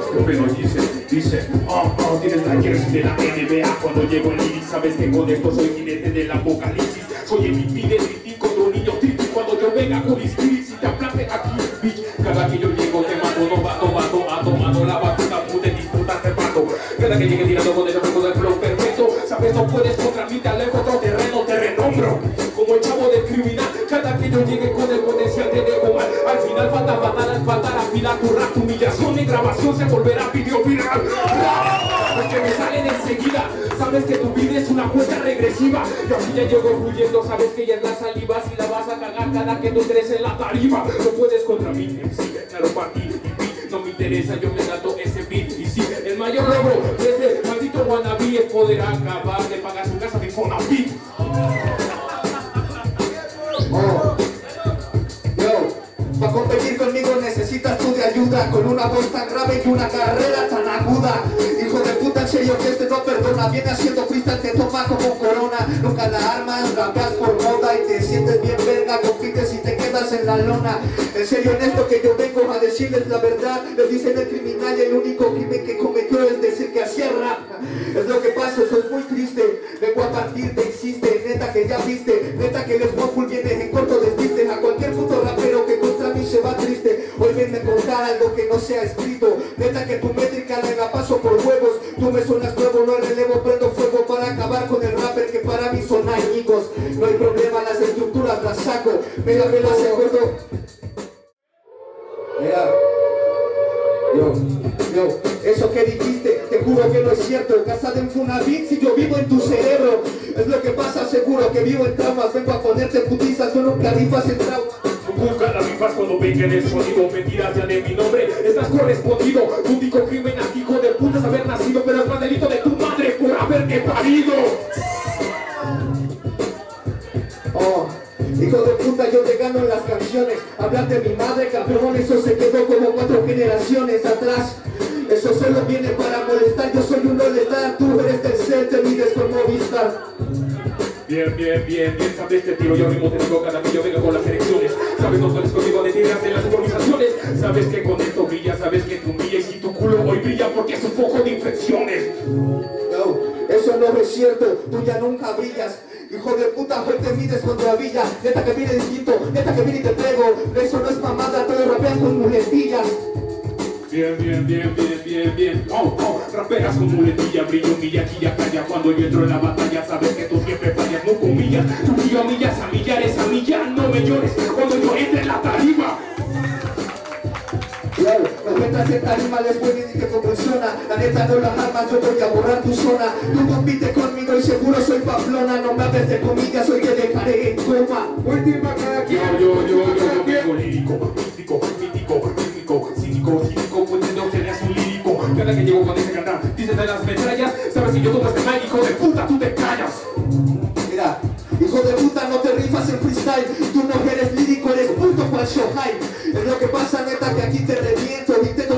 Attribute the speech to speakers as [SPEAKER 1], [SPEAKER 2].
[SPEAKER 1] Pero dice, tienes la jersey de la NBA. Cuando llego el lyric, sabes que con esto soy jinete del apocalipsis. Soy el MVP del tití con un niño titi. Cuando yo venga con mis spirits y te aplaste aquí, bitch. Cada que yo llego te mato, no vato, ha tomado la batuta, pude disputar te mato. Cada que llegue tirando con el juego del flow perfecto, sabes no puedes contra mí, te alejo otro terreno, te renombro. Como el chavo del criminal, cada que yo llegue con el potencial te dejo mal. Al final falta la fila, tu rap, tu humillación en grabación se volverá video viral. Porque me salen enseguida, sabes que tu vida es una cuenta regresiva. Y aquí ya llego fluyendo, sabes que ya es la saliva. Si la vas a cagar cada que tú entres en la tarima, no puedes contra mí, MC, claro para ti. No me interesa, yo me salto ese beat. Y sí, el mayor logro de este maldito wannabe es poder acabar de pagar su casa de Infonavit.
[SPEAKER 2] Para competir conmigo necesitas tú de ayuda. Con una voz tan grave y una carrera tan aguda. Hijo de puta, en serio que este no perdona. Viene haciendo freestyle, te toma como corona. Nunca la armas, rapeas por moda y te sientes bien verga. Compites y te quedas en la lona. En serio en esto que yo vengo a decirles la verdad. Les dicen el criminal y el único crimen que cometió es decir que hacía rap. Es lo que pasa, eso es muy triste. Vengo a partir, te insiste, neta que ya viste. Neta que el Waffle viene en corto despiste. A cualquier puto rapero que contra mí se va triste. Hoy venme a contar algo que no se ha escrito. Neta que tu métrica la paso por huevos. Tú me suenas nuevo, no relevo, prendo fuego para acabar con el rapper que para mí son añicos. No hay problema, las estructuras las saco. Me las acuerdo. Mira. Yo, eso que dijiste, te juro que no es cierto. Casado en Funavit, si yo vivo en tu cerebro. Es lo que pasa, seguro que vivo en traumas. Vengo a ponerte putizas, tú nunca rifas en traumas.
[SPEAKER 1] Busca las rifas cuando venga en el sonido. Mentiras ya de mi nombre, estás correspondido. Tu único crimen aquí, hijo de puta, es haber nacido. Pero es más delito de tu madre por haberte parido.
[SPEAKER 2] Hijo de puta, yo te gano en las canciones. Hablar de mi madre, cabrón, eso se quedó como 4 generaciones atrás. Eso solo viene para molestar. Yo soy un all-star, tú eres del set, te mides con Movistar.
[SPEAKER 1] Bien, sabes este tiro, yo mismo te digo cada que yo venga con las elecciones. Sabes, no sales conmigo de tiras en las improvisaciones. Sabes que con esto brilla, sabes que tú brillas y tu culo hoy brilla porque es un foco de infecciones.
[SPEAKER 2] No, eso no es cierto, tú ya nunca brillas. Hijo de puta, hoy te mides con gravilla. Neta que viene distinto, neta que viene y te pego. Eso no es mamada, todos rapean con muletillas.
[SPEAKER 1] Bien. Raperas con muletilla, brillo, milla, quilla, calla. Cuando yo entro en la batalla, sabes que tú siempre fallas, no con millas. Tu brillo a millas, a millares, a millas, no me llores cuando yo entre en la tarima.
[SPEAKER 2] No metas en tarima, les voy y te convulsiona. La neta no las armas, yo voy a borrar tu zona. Tú compites conmigo y seguro soy Pamplona. No me hables de comillas, hoy te dejaré en coma.
[SPEAKER 1] Última cada quien. Yo vengo lírico, místico, cínico, pues no serías un lírico. Cada que llego con ese cantar, dices de las metrallas. Sabes si yo toco este mal, hijo de puta, tú te callas.
[SPEAKER 2] Mira, hijo de puta, no te rifas en freestyle. Tú no eres lírico, eres puto cual Shohai. Es lo que pasa, neta, que aquí te reviento.